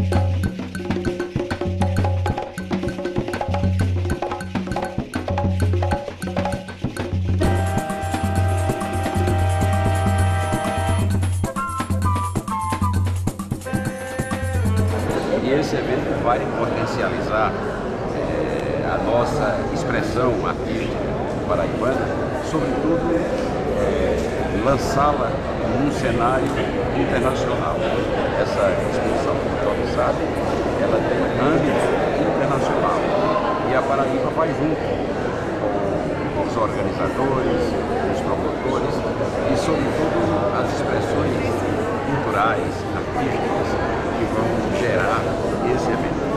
E esse evento vai potencializar a nossa expressão artística paraibana, sobretudo lançá-la num cenário internacional. Essa exposição, como todos sabem, ela tem âmbito internacional e a Paraíba vai junto com os organizadores, os promotores e, sobretudo, as expressões culturais, artísticas que vão gerar esse evento.